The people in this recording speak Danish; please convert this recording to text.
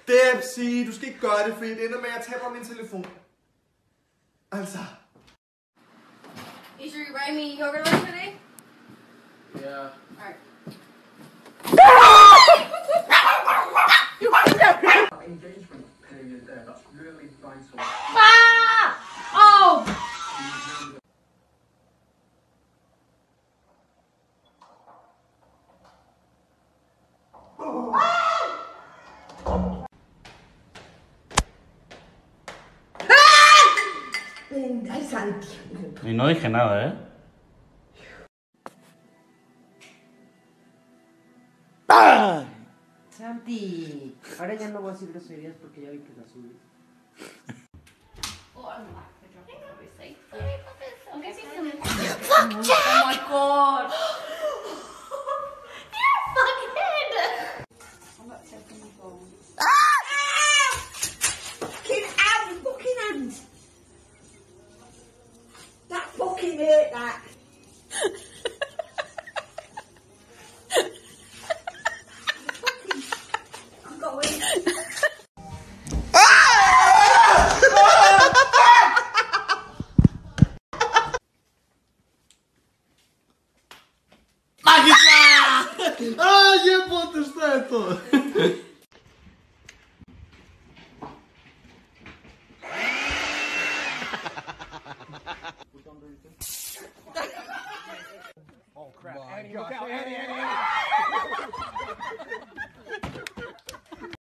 Debsi, du skal ikke gøre det, fordi det ender med, at jeg taber min telefon. Altså. You sure you're buying me yogurt lunch today? Yeah. Alright. Engagement period there, that's really vital. Ah! Oh! Ay, Santi. Y no dije nada, ¿eh? Santi, ahora ya no voy a decir groserías porque ya vi que las subes. Oh, I'm back for drop off, obviously. I'll give you some. Oh my god! You're a fuckhead! I'm not taking the phone. Fucking hand, fucking hand. That fucking hurt, that. I'm going. Ah, je potešte to!